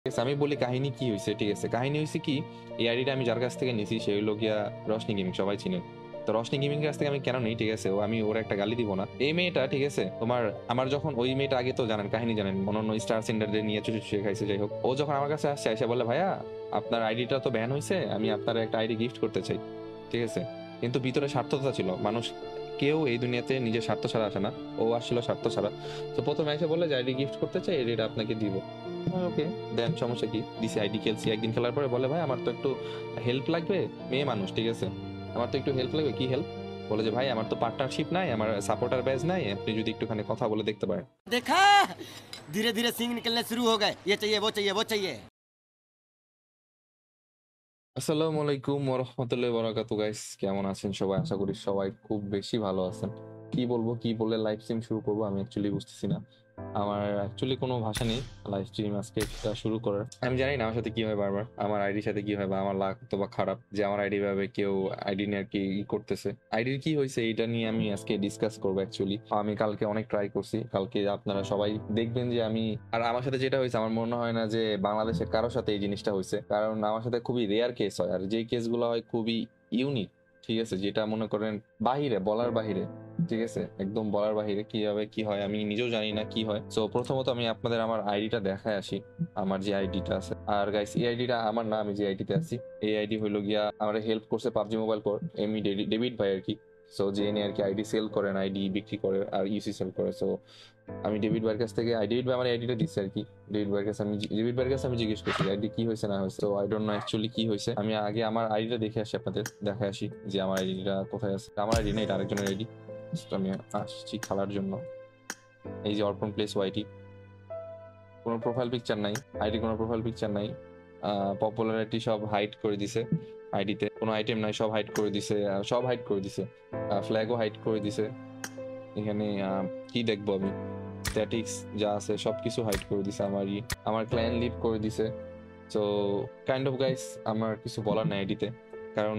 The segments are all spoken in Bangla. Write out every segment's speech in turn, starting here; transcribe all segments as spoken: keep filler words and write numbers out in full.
ঠিক আছে, আমি বলি কাহিনী কি হয়েছে। ঠিক আছে, কাহিনী হয়েছে কি, এই আইডিটা আমি যার কাছ থেকে নিছি সে হলো গিয়া রশনি গেমিং, সবাই চিনেন। তো রশনি গেমিং এর কাছ থেকে আমি কেন নেই, ঠিক আছে, ও আমি ওর একটা গালি দিব না। এই মেয়েটা, ঠিক আছে, তোমার আমার যখন ওই মেয়েটা আগে তো জানেন কাহিনী জানেন, অন্যান্য স্টার সেন্টারদের নিয়ে চুচু চুচু খাইছে, যাই হোক, ও যখন আমার কাছে আসছে এসে বলে ভাইয়া আপনার আইডিটা তো ব্যান হয়েছে, আমি আপনার একটা আইডি গিফট করতে চাই। ঠিক আছে, কিন্তু ভিতরে স্বার্থতা ছিল, মানুষ কেউ এই দুনিয়াতে নিজের স্বার্থ ছাড়া আসে না, ও আসছিল স্বার্থ ছাড়া। তো প্রথমে এসে বলে যে আইডি গিফট করতে চাই, এটা আপনাকে দিব। ওকে দেন, সমস্যা কি, ডিসি আইডি খেলছি, একদিন খেলার পরে বলে ভাই আমার তো একটু হেল্প লাগবে, মেয়ে মানুষ, ঠিক আছে, আমার তো একটু হেল্প লাগবে। কি হেল্প? বলে যে ভাই আমার তো পার্টনারশিপ নাই, আমার সাপোর্টার ব্যাচ নাই, আপনি যদি একটুখানি কথা বলে দেখতে পারেন। देखा धीरे धीरे सिंग निकलने शुरू हो गए, ये चाहिए वो चाहिए वो चाहिए। আসসালামু আলাইকুম ওয়া রাহমাতুল্লাহি ওয়া বারাকাতুহু। গাইস কেমন আছেন সবাই? আশা করি সবাই খুব বেশি ভালো আছেন। কি বলবো, কি বলে লাইভ স্ট্রিম শুরু করবো আমি অ্যাকচুয়ালি বুঝতেছি না। আমার অ্যাকচুয়ালি কোনো ভাষা নেই লাইভ স্ট্রিম আজকে এটা শুরু করার। আমি জানি না আমার সাথে কি হয়, বারবার আমার আইডির সাথে কি হয়, বা আমার লাক তো বা খারাপ যে আমার আইডি ভাবে কেউ আইডি নিয়ে আর কি ই করতেছে। আইডির কি হয়েছে এটা নিয়ে আমি আজকে ডিসকাস করবো অ্যাকচুয়ালি। আমি কালকে অনেক ট্রাই করছি, কালকে আপনারা সবাই দেখবেন যে আমি, আর আমার সাথে যেটা হয়েছে আমার মনে হয় না যে বাংলাদেশে কারোর সাথে এই জিনিসটা হয়েছে, কারণ আমার সাথে খুবই রেয়ার কেস হয়, আর যে কেসগুলো হয় খুবই ইউনিক। ঠিক আছে, যেটা মনে করেন বাহিরে বলার বাহিরে, ঠিক আছে, একদম বলার বাহিরে কিভাবে কি হয় আমি নিজেও জানি না কি হয়। সো প্রথমত আমি আপনাদের আমার আইডিটা দেখায় আসি, আমার যে আইডিটা আছে। আর গাইস এই আইডিটা আমার না, আমি যে আইডিতে আছি এই আইডি হইলো গিয়া আমার হেল্প করছে পাবজি মোবাইল কোর এমনি ডেভিড ভাই আর কি। সো যে এনে আর কি আইডি সেল করেন, আইডি বিক্রি করে আর ইউসি সেল করে। সো আমি ডেভিড ভাইয়ের কাছ থেকে, ডেভিড ভাই আমার আইডিটা দিচ্ছে আর কি। ডেভিড ভাইয়ের কাছে আমি ডেভিড ভাইয়ের কাছে আমি জিজ্ঞেস করছি আইডি কি হয়েছে না হয়েছে। তো আই ডোন্ট নো অ্যাকচুয়ালি কি হয়েছে। আমি আগে আমার আইডিটা দেখে আসি, আপনাদের দেখে আসি যে আমার আইডিটা কোথায় আছে। আমার আইডি না, এটা আরেকজনের আইডি। আমি আসছি খেলার জন্য। এই যে অর্পণ প্লেস ওয়াইটি, কোনো প্রোফাইল পিকচার নাই, আইডি কোনো প্রোফাইল পিকচার নাই, পপুলারিটি সব হাইড করে দিছে, আইডিতে কোনো আইটেম নাই, সব হাইড করে দিছে, সব হাইড করে দিছে, ফ্ল্যাগও হাইড করে দিছে। এখানে কি দেখবো আমি, স্ট্যাটিক্স যা আছে সব কিছু হাইড করে দিছে, আমারই আমার ক্লায়েন্ট লিভ করে দিছে। সো কাইন্ড অফ গাইস আমার কিছু বলার নাই আইডিতে, কারণ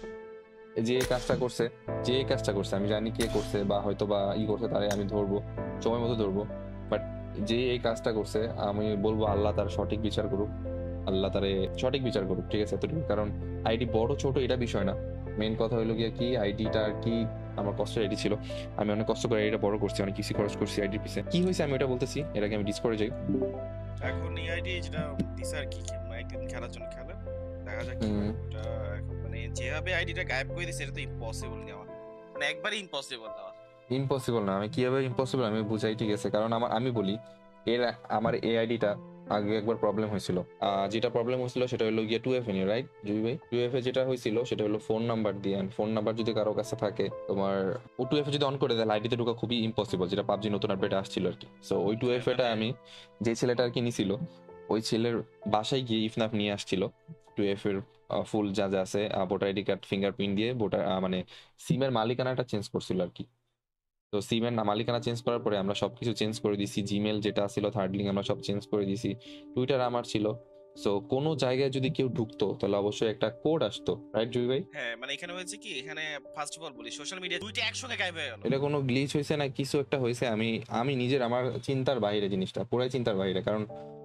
যে কাজটা করছে, যে কাজটা করছে আমি জানি কে করছে, বা হয়তো বা ই করছে, তারে আমি ধরবো, সময় মতো ধরবো। বাট যে এই কাজটা করছে আমি বলবো আল্লাহ তার সঠিক বিচার করুক, আল্লাহ তারে সঠিক বিচার করুক, ঠিক আছে এতটুকু। কারণ আইডি বড় ছোট এটা বিষয় না, মেন কথা হলো গিয়ে কি আইডিটা আর কি আমার কষ্টের আইডি ছিল, আমি অনেক কষ্ট করে আইডিটা বড় করছি, অনেক কিছু খরচ করছি আইডির পিছে। কি হয়েছে আমি ওটা বলতেছি, এর আগে আমি ডিসকর্ডে যাই। এখন এই আইডি যেটা দিছে আর কি, একদিন খেলার জন্য খেলে দেখা যাক কি হয়। ওটা এখন মানে যেভাবে আইডিটা গায়েব করে দিছে এটা তো ইম্পসিবল নেওয়া, মানে একবারই ইম্পসিবল নেওয়া। ইম্পসিবল না, আমি কিভাবে ইম্পসিবল আমি বুঝাই, ঠিক আছে, কারণ আমার আমি বলি এর আমার এই আইডিটা আগে একবার প্রবলেম হয়েছিল। যেটা প্রবলেম হয়েছিল সেটা হলো গিয়ে টু এফ এ নিয়ে, রাইট জুই ভাই? টু এফ এ যেটা হয়েছিল সেটা হলো ফোন নাম্বার দিয়ে, ফোন নাম্বার যদি কারো কাছে থাকে তোমার, ও টু এফ এ যদি অন করে দেয় আইডিতে ঢোকা খুবই ইম্পসিবল, যেটা পাবজি নতুন আপডেট আসছিল আর কি। সো ওই টু এফ এটা আমি, যে ছেলেটা আর কি নিছিল, ওই ছেলের বাসায় গিয়ে ইফনাফ নিয়ে আসছিল টু এফ এর ফুল যা যা আছে, ভোটার আইডি কার্ড, ফিঙ্গারপ্রিন্ট দিয়ে ভোটার মানে সিমের মালিকানাটা চেঞ্জ করছিল আর কি। তো সিমের মালিকানা চেঞ্জ করার পরে আমরা সবকিছু চেঞ্জ করে দিছি, জিমেল যেটা ছিল থার্ড লিঙ্ক আমরা সব চেঞ্জ করে দিছি, টুইটার আমার ছিল। সো কোনো জায়গায় যদি কেউ ঢুকতো তাহলে অবশ্যই একটা কোড আসতো, রাইট জুই ভাই? হ্যাঁ মানে এখানে হয়েছে কি, এখানে ফার্স্ট অফ অল বলি সোশ্যাল মিডিয়া দুইটা একসঙ্গে গায়েব হয়ে গেল। এটা কোনো গ্লিচ হয়েছে না কিছু একটা হয়েছে, আমি আমি নিজের আমার চিন্তার বাইরে, জিনিসটা পুরাই চিন্তার বাইরে। কারণ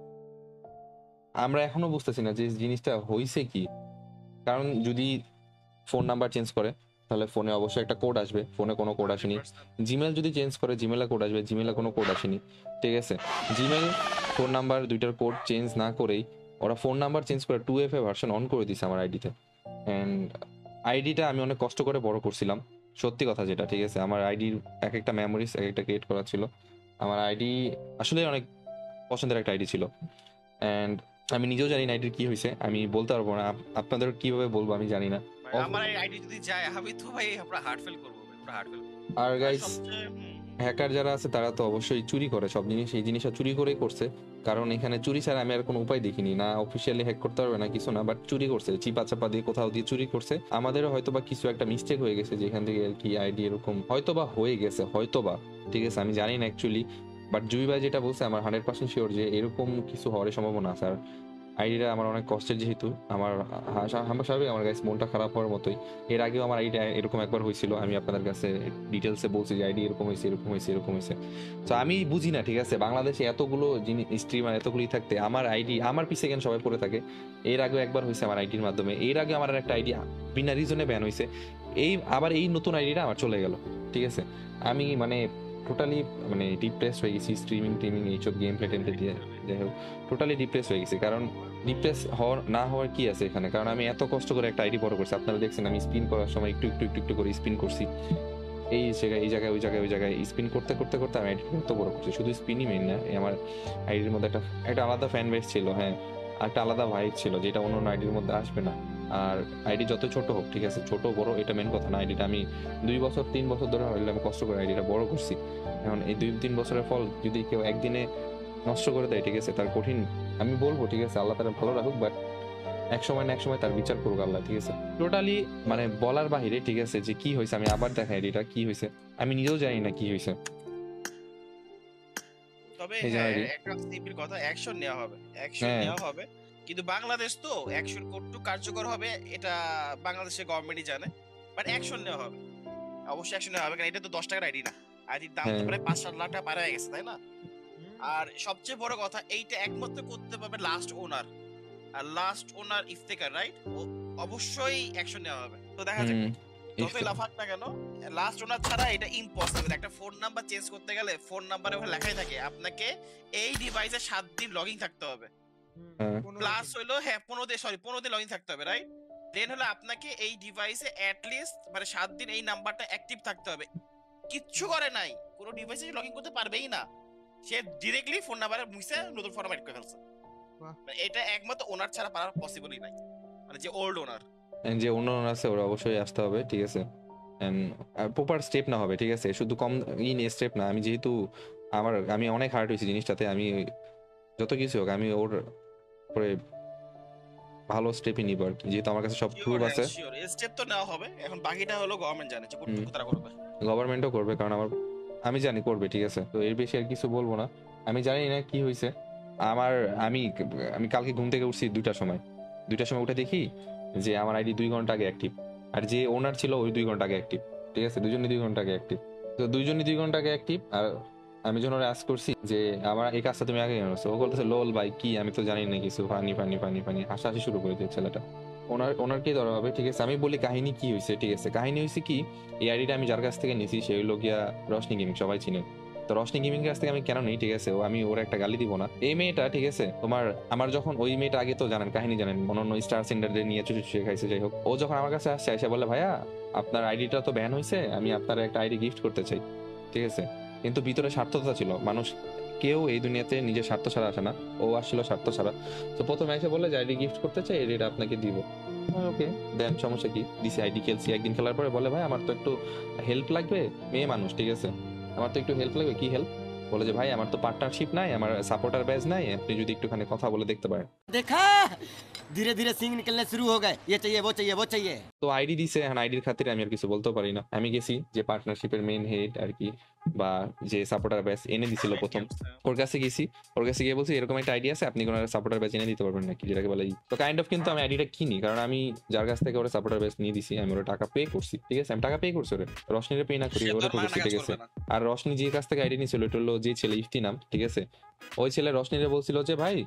আমরা এখনো বুঝতেছি না যে জিনিসটা হয়েছে কি। কারণ যদি ফোন নাম্বার চেঞ্জ করে তাহলে ফোনে অবশ্যই একটা কোড আসবে, ফোনে কোনো কোড আসেনি। জিমেল যদি চেঞ্জ করে জিমেলে কোড আসবে, জিমেলে কোনো কোড আসেনি, ঠিক আছে। জিমেল ফোন নাম্বার দুইটার কোড চেঞ্জ না করেই ওরা ফোন নাম্বার চেঞ্জ করে two F A version on করে দিছে আমার আইডিতে। অ্যান্ড আইডিটা আমি অনেক কষ্ট করে বড় করছিলাম, সত্যি কথা যেটা, ঠিক আছে। আমার আইডির এক একটা মেমোরিজ এক একটা ক্রিয়েট করা ছিল, আমার আইডি আসলে অনেক পছন্দের একটা আইডি ছিল। অ্যান্ড আমি নিজেও জানি না আইডির কি হয়েছে, আমি বলতে পারবো না, আপনাদের কিভাবে বলবো আমি জানি না। আমার আইডি যদি যায় আমি তো ভাই আমরা হার্ট ফেল করব, পুরো হার্ট ফেল। আর গাইস হ্যাকার যারা আছে তারা তো অবশ্যই চুরি করে সব জিনিস, এই জিনিসটা চুরি করেই করছে, কারণ এখানে চুরি ছাড়া আমি আর কোনো উপায় দেখিনি, না অফিসিয়ালি হ্যাক করতে পারবে না কিছু না, বাট চুরি করছে, চিপা চাপা দিয়ে কোথাও দিয়ে চুরি করছে। আমাদেরও হয়তো বা কিছু একটা মিস্টেক হয়ে গেছে যেখান থেকে আর কি আইডি এরকম হয়তো বা হয়ে গেছে, হয়তো বা, ঠিক আছে, আমি জানি না অ্যাকচুয়ালি। বাট জুই ভাই যেটা বলছে আমার হান্ড্রেড পার্সেন্ট শিওর যে এরকম কিছু হওয়ার সম্ভাবনা আছে। আর আইডিটা আমার অনেক কষ্টের, যেহেতু আমার আমার স্বাভাবিক আমার কাছে মনটা খারাপ হওয়ার মতোই। এর আগেও আমার আইডিটা এরকম একবার হয়েছিল, আমি আপনাদের কাছে ডিটেলসে বলছি যে আইডি এরকম হয়েছে এরকম হয়েছে এরকম হয়েছে। তো আমি বুঝি না, ঠিক আছে, বাংলাদেশে এতগুলো জিনিস স্ট্রিমার এতগুলি থাকতে আমার আইডি আমার পিছে কেন সবাই পড়ে থাকে। এর আগেও একবার হয়েছে আমার আইডির মাধ্যমে, এর আগে আমার একটা আইডি বিনা রিজনে ব্যান হয়েছে, এই আবার এই নতুন আইডিটা আমার চলে গেল, ঠিক আছে। আমি মানে টোটালি মানে ডিপ্রেস হয়ে গেছি, স্ট্রিমিং টিমিং এইসব গেম প্লে টেম প্লে দিয়ে যাই হোক টোটালি ডিপ্রেস হয়ে গেছি। কারণ ডিপ্রেস হওয়ার না হওয়ার কি আছে এখানে, কারণ আমি এত কষ্ট করে একটা আইডি বড় করছি, আপনারা দেখছেন আমি স্পিন করার সময় একটু একটু একটু একটু করে স্পিন করছি, এই জায়গায় এই জায়গায় ওই জায়গায় ওই জায়গায় স্পিন করতে করতে করতে আমি আইডিটা এত বড় করছি। শুধু স্পিনই মেন না, এই আমার আইডির মধ্যে একটা একটা আলাদা ফ্যান বেস ছিল, হ্যাঁ, একটা আলাদা ভাইব ছিল যেটা অন্য অন্য আইডির মধ্যে আসবে না। আর আইডি যত ছোট হোক, ঠিক আছে, ছোট বড় এটা মেন কথা না, আইডিটা আমি দুই বছর তিন বছর ধরে হইলে আমি কষ্ট করে আইডিটা বড় করছি। এখন এই দুই তিন বছরের ফল যদি কেউ একদিনে নষ্ট করে দেয়, ঠিক আছে, তার কঠিন, আমি বলবো, ঠিক আছে, আল্লাহ তারা ভালো রাখুক, বাট এক সময় না এক সময় তার বিচার করুক আল্লাহ, ঠিক আছে। টোটালি মানে বলার বাহিরে, ঠিক আছে, যে কি হয়েছে আমি আবার দেখাই আইডিটা কি হয়েছে, আমি নিজেও জানি না কি হয়েছে। তবে এই যে হ্যাঁ, আইডি, একটা সিম্পল কথা, অ্যাকশন নেওয়া হবে, অ্যাকশন হ্যাঁ নেওয়া হবে। কিন্তু বাংলাদেশ তো অ্যাকশন কতটুকু কার্যকর হবে এটা বাংলাদেশের গভর্নমেন্টই জানে, বাট অ্যাকশন নেওয়া হবে, অবশ্যই অ্যাকশন নেওয়া হবে, কারণ এটা তো দশ টাকার আইডি না, আইডির দাম তো হ্যাঁ প্রায় পাঁচ সাত লাখ টাকা পার হয়ে গেছে, তাই না? আর সবচেয়ে বড় কথা, এইটা একমাত্র করতে পারবে লাস্ট ওনার, আর লাস্ট ওনার ইফতেখার, রাইট? ও অবশ্যই অ্যাকশন নেওয়া হবে। তো দেখা যাক হুম যতই ইফতে- লাফাক না কেন, লাস্ট ওনার ছাড়া এটা ইম্পসিবল। একটা ফোন নাম্বার চেঞ্জ করতে গেলে ফোন নাম্বারে ওখানে লেখাই থাকে আপনাকে এই ডিভাইসে সাত দিন লগইন থাকতে হবে, হ্যাঁ প্লাস হইলো হ্যাঁ পনেরো দিন সরি পনেরো দিন লগইন থাকতে হবে, রাইট? দেন হলো আপনাকে এই ডিভাইসে অ্যাট লিস্ট মানে সাত দিন এই নাম্বারটা অ্যাক্টিভ থাকতে হবে। কিচ্ছু করে নাই, কোনো ডিভাইসে লগইন করতে পারবেই না, সে ডিরেক্টলি ফোন নাম্বারে মুছে নতুন ফরম্যাট করে ফেলছে। মানে এটা একমাত্র ওনার ছাড়া পারা পসিবলই নাই, মানে যে ওল্ড ওনার। and যে অন্য অন্য আছে ওরা অবশ্যই আসতে হবে, ঠিক আছে, প্রপার স্টেপ না হবে, ঠিক আছে, শুধু কম ইন স্টেপ না। আমি যেহেতু আমার আমি অনেক হার্ড হয়েছি জিনিসটাতে, আমি যত কিছু হোক আমি ওর পরে ভালো স্টেপই নিব আর কি, যেহেতু আমার কাছে সব প্রুফ আছে। শিওর স্টেপ তো নেওয়া হবে, এখন বাকিটা হলো গভর্নমেন্ট জানে যে হুম, কতটুকু তারা করবে। গভর্নমেন্টও করবে, কারণ আমার আমি জানি করবে, ঠিক আছে। তো এর বেশি আর কিছু বলবো না। আমি জানি না কি হয়েছে আমার, আমি আমি কালকে ঘুম থেকে উঠছি দুইটার সময়, দুইটার সময় উঠে দেখি যে আমার আইডি দুই ঘন্টা আগে অ্যাক্টিভ, আর যে ওনার ছিল ওই দুই ঘন্টা আগে অ্যাক্টিভ, ঠিক আছে, দুজনই দুই ঘন্টা আগে অ্যাক্টিভ। তো দুইজনই দুই ঘন্টা আগে অ্যাক্টিভ, আর আমি যখন ওরা আস করছি যে আমার এই কাজটা তুমি আগে জানোছো, ও বলতেছে লোল ভাই কি, আমি তো জানি না কিছু, ফানি ফানি ফানি ফানি হাসাহাসি শুরু করে দিয়ে ছেলেটা। ওনার ওনারকেই ধরা হবে, ঠিক আছে। আমি বলি কাহিনী কি হয়েছে, ঠিক আছে, কাহিনী হয়েছে কি, এই আইডিটা আমি যার কাছ থেকে নিয়েছি সে হলো গিয়া রশনি গেমিং, সবাই চিনেন। তো রশনি গেমিং কাছ থেকে আমি কেন নেই, ঠিক আছে, ও আমি ওর একটা গালি দিব না। এই মেয়েটা, ঠিক আছে, তোমার আমার যখন ওই মেয়েটা আগে তো জানেন কাহিনী জানেন, অন্যান্য স্টার সেন্টারদের নিয়ে চুচু চুচু খাইছে, যাই হোক, ও যখন আমার কাছে আসছে এসে বলে ভাইয়া আপনার আইডিটা তো ব্যান হয়েছে, আমি আপনার একটা আইডি গিফট করতে চাই, ঠিক আছে। কিন্তু ভিতরে স্বার্থতা ছিল, মানুষ কেউ এই দুনিয়াতে নিজের স্বার্থ ছাড়া আসে না, ও আসছিল স্বার্থ ছাড়া। তো প্রথমে এসে বলে যে আইডি গিফট করতে চাই, এটা আপনাকে দিব। ওকে দেন, সমস্যা কি, দিছি আইডি খেলছি, একদিন খেলার পরে বলে ভাই আমার তো একটু হেল্প লাগবে, মেয়ে মানুষ, ঠিক আছে, আমার তো একটু হেল্প লাগবে। কি হেল্প? বলে যে ভাই আমার তো পার্টনারশিপ নাই, আমার সাপোর্টার ব্যাচ নাই, আপনি যদি একটুখানি কথা বলে দেখতে পারেন। देखा धीरे धीरे सींग निकलने शुरू हो गए, ये चाहिए वो चाहिए वो चाहिए। তো আইডি দিছে, এখন আইডির খাতিরে আমি আর কিছু বলতেও পারি না। আমি গেছি যে পার্টনারশিপের মেইন হেড আর কি, বা যে সাপোর্টার ব্যাচ এনে দিছিল প্রথম, ওর কাছে গেছি, ওর কাছে গিয়ে বলছি এরকম একটা আইডিয়া আছে, আপনি কোনো সাপোর্টার ব্যাচ এনে দিতে পারবেন নাকি, যেটাকে বলে ই। তো কাইন্ড অফ কিন্তু আমি আইডিটা কিনি, কারণ আমি যার কাছ থেকে ওরা সাপোর্টার ব্যাচ নিয়ে দিছি আমি ওরা টাকা পে করছি, ঠিক আছে, আমি টাকা পে করছি ওরে, রশনিরে পে না করি ওরে পে করছি, ঠিক আছে। আর রশনি যে কাছ থেকে আইডি নিয়েছিল এটা হলো যে ছেলে ইফতি নাম, ঠিক আছে, ওই ছেলে রশনিরে বলছিল যে ভাই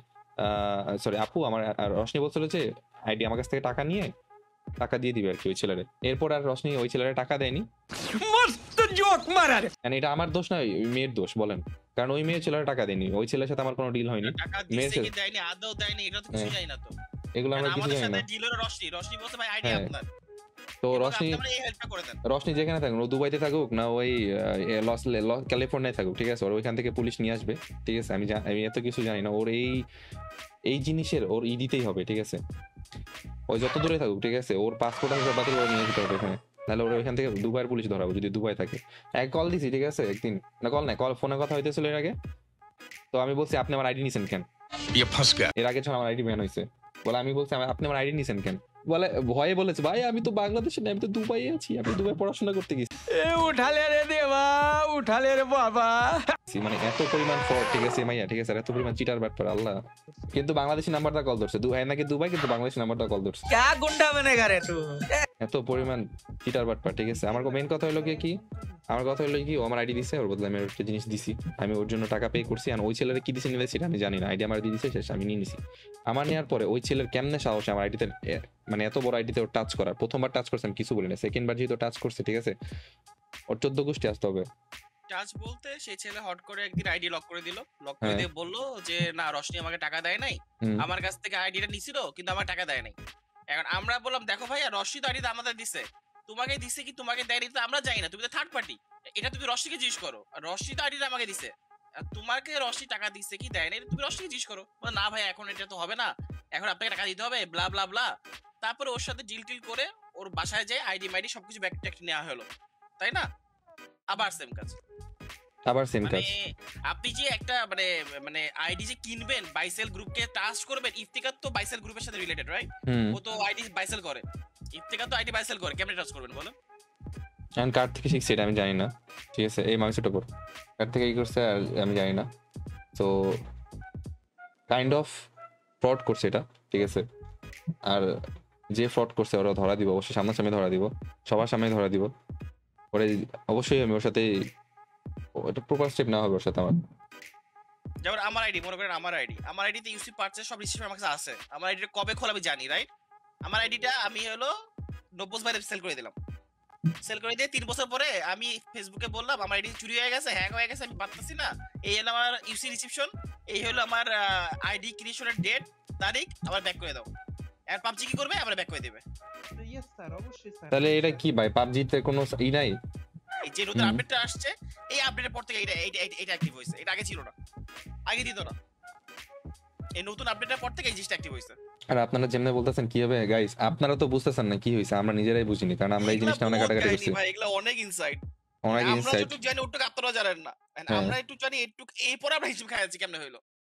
সরি আপু আমার, আর রশনি বলছিল যে আইডি আমার কাছ থেকে টাকা নিয়ে টাকা দিয়ে দিবে আর কি ওই ছেলেরে। এরপর আর রশনি ওই ছেলেরে টাকা দেয়নি। मस्त जोक मारा रे। And এটা আমার দোষ না, ওই মেয়ের দোষ বলেন, কারণ ওই মেয়ে ছেলেরা টাকা দেয়নি, ওই ছেলের সাথে আমার কোনো ডিল হয়নি। টাকা মেয়ের দিছে সাথে- কি দেয়নি, আদৌ দেয়নি, এটা তো কিছু হ্যাঁ। জানি না তো। এগুলো আমরা কারণ কিছু আমাদের জানি সাথে না। ডিল হলো রশনি, রশনি বলছে ভাই আইডি হ্যাঁ। আপনার, তো এবং রশনি আপনি আমার এই হেল্পটা করে দেন। রশনি যেখানে থাকুক, ও দুবাইতে থাকুক না ওই আহ, লস লস ক্যালিফোর্নিয়ায় থাকুক, ঠিক আছে, ওর ওইখান থেকে পুলিশ নিয়ে আসবে, ঠিক আছে। আমি জা- আমি এত কিছু জানি না, ওর এই এই জিনিসের ওর ই দিতেই হবে, ঠিক আছে, ওই যত দূরে থাকুক, ঠিক আছে, ওর পাসপোর্ট আছে বাতিল করে নিয়ে যেতে হবে এখানে, নাহলে ওরা ওইখান থেকে দুবাইয়ের পুলিশ ধরাবো যদি দুবাই থাকে। এক কল দিছি, ঠিক আছে, একদিন না কল নাই, কল ফোনে কথা হইতেছিল এর আগে। তো আমি বলছি আপনি আমার আইডি নিছেন কেন, ये फंस गया। এর আগে যখন আমার আইডি ব্যান হয়েছে, বলে আমি বলছি আমার- আপনি আমার আইডি নিছেন কেন, বলে ভয়ে বলেছে ভাই আমি তো বাংলাদেশে না, আমি তো দুবাই আছি, আমি দুবাই পড়াশোনা করতে গেছি। ए उठा ले रे देवा उठा ले रे बाबा মানে এত পরিমাণ ফ্রড, ঠিক আছে মাইয়া, ঠিক আছে, আর এত পরিমাণ চিটার ব্যাট করে আল্লাহ। কিন্তু বাংলাদেশি নাম্বারটা কল ধরছে, দুবাই নাকি দুবাই, কিন্তু বাংলাদেশি নাম্বারটা কল ধরছে। क्या गुंडा बनेगा रे तू এত পরিমাণ চিটার বাট পার, ঠিক আছে। আমার মেইন কথা হলো কি কি আমার কথা হলো কি ও আমার আইডি দিছে, ওর বদলে আমি ওর একটা জিনিস দিছি, আমি ওর জন্য টাকা পে করছি। আর ওই ছেলের কি দিছে নিলে সেটা আমি জানি না, আইডি আমার দিয়ে দিছে, শেষ, আমি নিয়ে নিছি। আমার নেওয়ার পরে ওই ছেলের কেমনে সাহস আমার আইডিতে, মানে এত বড় আইডিতে ওর টাচ করার। প্রথমবার টাচ করছে আমি কিছু বলি না, সেকেন্ড বার যেহেতু টাচ করছে, ঠিক আছে, ওর চোদ্দ গোষ্ঠী আসতে হবে। টাচ বলতে সেই ছেলে হট করে একদিন আইডি লক করে দিল, লক করে হ্যাঁ। দিয়ে বললো যে না রশনি আমাকে টাকা দেয় নাই, হুম। আমার কাছ থেকে আইডিটা নিছিল কিন্তু আমার টাকা দেয় নাই। এখন আমরা বললাম দেখো ভাইয়া রশনি তো আইডিটা আমাদের দিছে, তোমাকে দিছে কি তোমাকে দেয়নি তো আমরা জানি না, তুমি তো থার্ড পার্টি, এটা তুমি রশনিকে জিজ্ঞেস করো। আর রশনি তো আইডিটা আমাকে দিছে, আর তোমাকে রশনি টাকা দিছে কি দেয় না এটা তুমি রশনিকে জিজ্ঞেস করো। বলে, না ভাই এখন এটা তো হবে না, এখন আপনাকে টাকা দিতে হবে ব্লা ব্লা ব্লা। তারপরে ওর সাথে ডিল টিল করে ওর বাসায় যায় আইডি মাইডি সবকিছু ব্যাক ট্যাক নেওয়া হলো, তাই না? আবার সেম কাজ। আবার সেম মানে কাজ। আপনি যে একটা মানে মানে আইডি যে কিনবেন বাইসেল গ্রুপকে ট্রাস্ট করবেন, ইফতিকার তো বাইসেল গ্রুপের সাথে রিলেটেড রাইট, হুম। ও তো আইডি বাইসেল করে, ইফতিকার তো আইডি বাইসেল করে, কেমনে ট্রাস্ট করবেন বলেন? এখন কার থেকে শিখছি এটা আমি জানি না, ঠিক আছে, এই মাংসটা উপর কার থেকে কি করছে আর আমি জানি না। তো কাইন্ড অফ ফ্রড করছে এটা, ঠিক আছে। আর যে ফ্রড করছে ওরা ধরা দিব, অবশ্যই সামনাসামনি ধরা দিব, সবার সামনে ধরা দিব। পরে অবশ্যই আমি ওর সাথে একটা প্রপার স্টেপ নেওয়া হবে ওর সাথে আমার। যেমন আমার আইডি মনে করেন, আমার আইডি আমার আইডিতে ইউসি পারচেজ সব রিসিপ্ট আমার কাছে আছে, আমার আইডিটা কবে খোলা আমি জানি রাইট। আমার আইডিটা আমি হলো নব্বই বাইরে সেল করে দিলাম, সেল করে দিয়ে তিন বছর পরে আমি ফেসবুকে বললাম আমার আইডি চুরি হয়ে গেছে, হ্যাক হয়ে গেছে, আমি পারতেছি না, এই হলো আমার ইউসি রিসিপশন, এই হলো আমার আইডি ক্রিয়েশনের ডেট তারিখ, আবার ব্যাক করে দাও। আর পাবজি কি করবে, আবার ব্যাক করে দেবে। ইয়েস স্যার, অবশ্যই স্যার। তাহলে এটা কি ভাই, পাবজিতে কোনো ই নাই? এই যে নতুন হুম। আপডেটটা আসছে, এই আপডেটের পর থেকে এটা এটা এটা অ্যাক্টিভ হয়েছে, এটা আগে ছিল না, আগে দিত না, এই নতুন আপডেটের পর থেকে এই জিনিসটা অ্যাক্টিভ হয়েছে। আর আপনারা যেমনি বলতেছেন কি হবে গাইস, আপনারা তো বুঝতেছেন না কি হয়েছে, আমরা নিজেরাই বুঝিনি, কারণ আমরা এই এগুলা জিনিসটা অনেক বহুত কাটাকাটি কাহিনী করছি, ভাই, এগুলা অনেক ইনসাইট, অনেক আমরা ইনসাইট। যতটুকু জানি ওটুকু আপনারা জানেন না। And হ্যাঁ। আমরা একটু জানি একটু, এরপরে আমরা হিসেব খাইছি কেমনে হইলো।